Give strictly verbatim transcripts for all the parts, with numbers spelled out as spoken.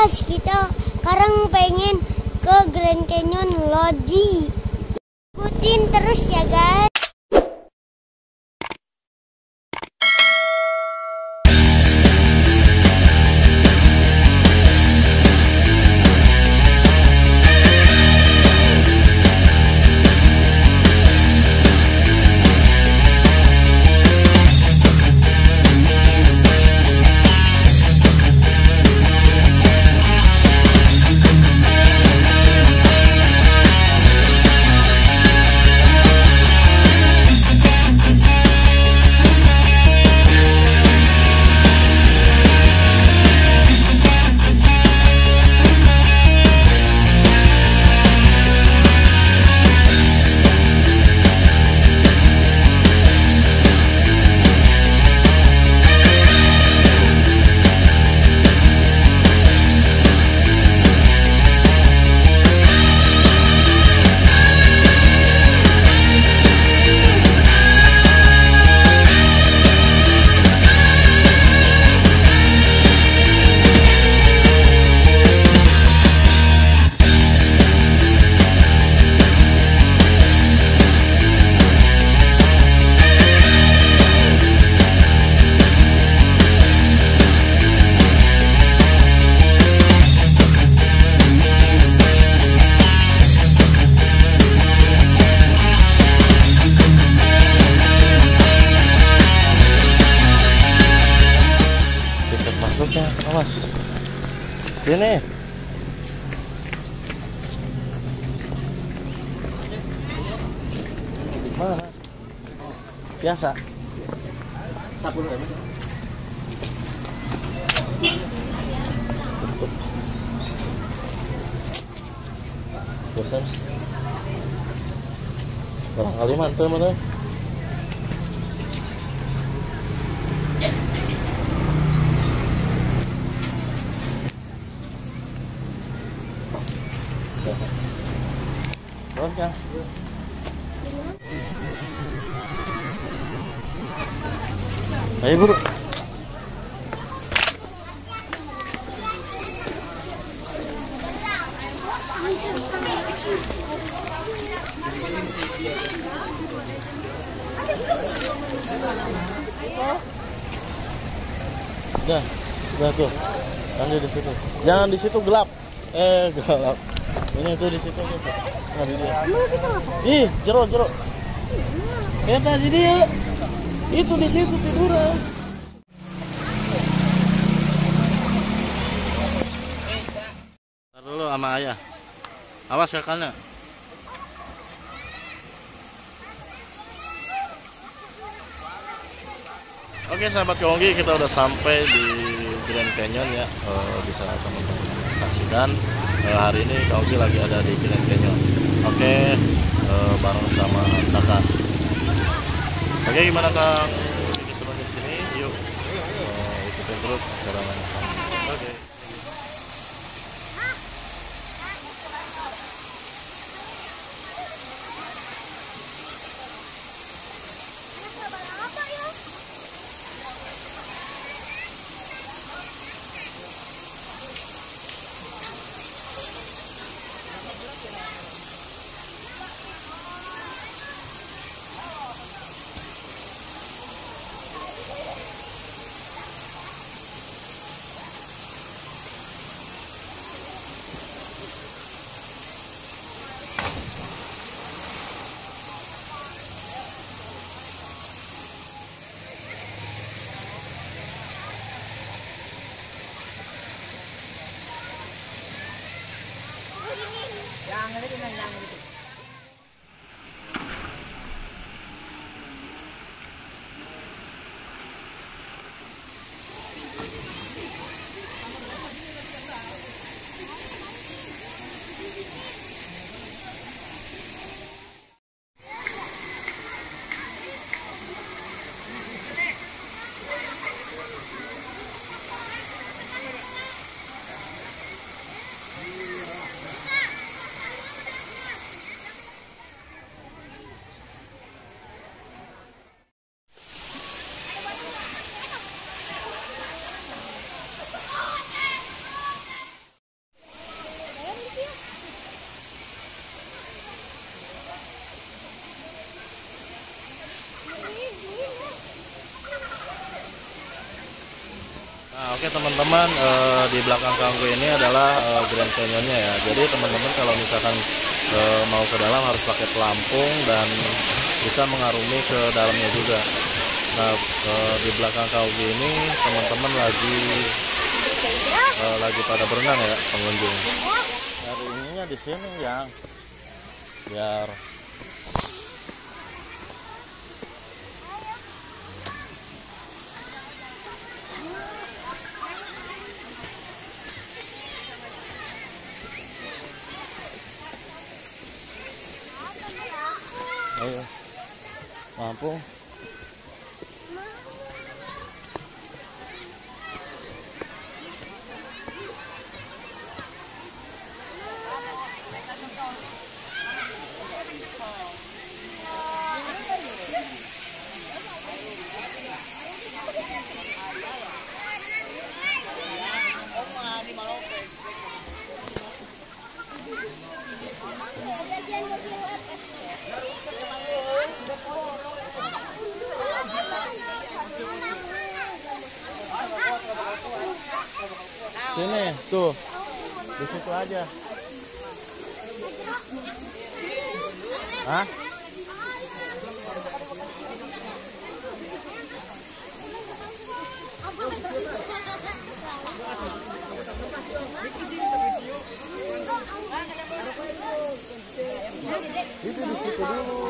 guys, kita sekarang pengen ke Grand Canyon Lodge. Ikutin terus ya guys. Masuknya, awas. Sini. Mana? Biasa. Sepuluh ribu. Tutup. Betul. Barangkali mantap mana? Terus kan? Ayo buru. Udah, udah tuh. Jangan di situ. Jangan di situ gelap. Eh gelap. Ini tuh di situ tuh. Nah, di dia. Ih, jeruk jeruk. Kayak tadi dia. Itu di situ tiduran. Ntar dulu sama ayah. Awas ya kalnya. Oke sahabat Konggi, kita udah sampai di Grand Canyon ya. Uh, bisa teman-teman saksikan. Uh, hari ini Konggi lagi ada di Grand Canyon. Oke, uh, bareng sama kakak. Oke, gimana Kang? Keseruannya di sini? Yuk, uh, ikutin terus acaranya. Oke. Jangan gitu, jangan gitu. teman-teman, eh, di belakang Kanggo ini adalah eh, Grand Canyonnya ya. Jadi teman-teman kalau misalkan eh, mau ke dalam harus pakai pelampung dan bisa mengarungi ke dalamnya juga. Nah, eh, di belakang Kanggo ini teman-teman lagi eh, lagi pada berenang ya pengunjung. Hari ininya di sini yang biar ayo mampu. Sini tuh, di situ aja. Hah? Itu di situ dulu.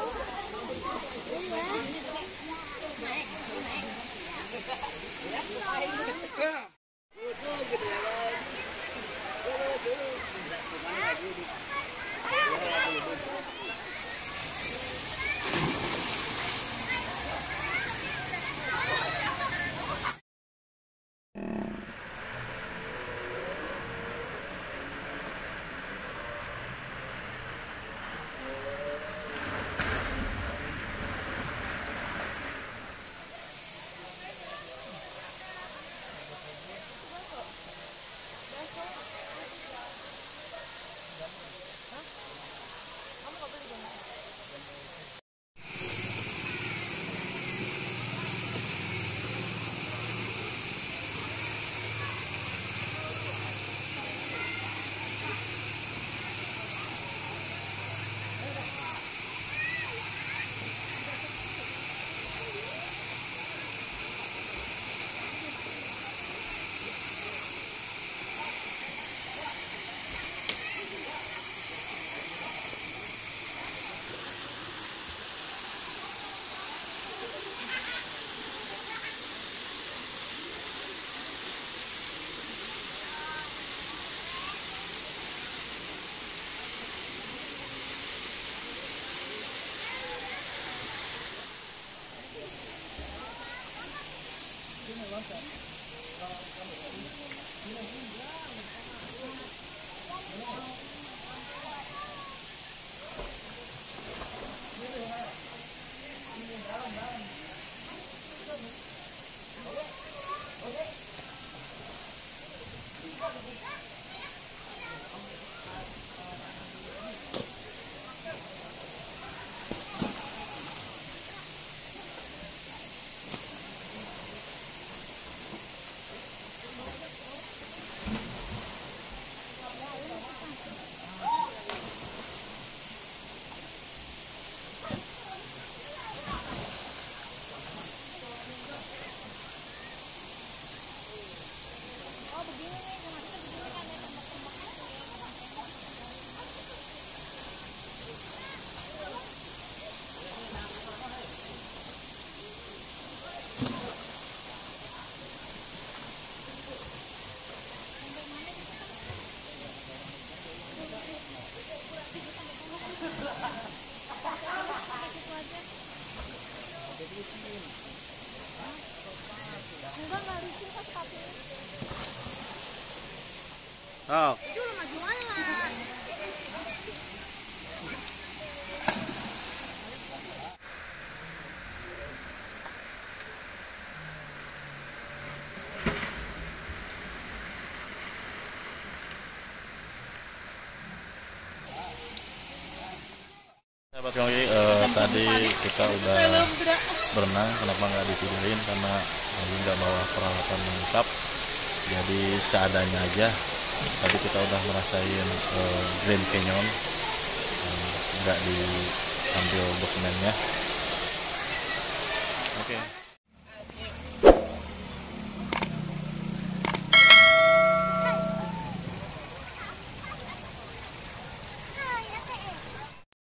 Oh. Sahabat Kanggi, eh, tadi kita udah berenang, kenapa nggak divideoin karena lagi nggak bawa peralatan lengkap. jadi seadanya aja. Tadi kita udah merasain uh, Grand Canyon, uh, nggak diambil dokumennya. Oke. Okay.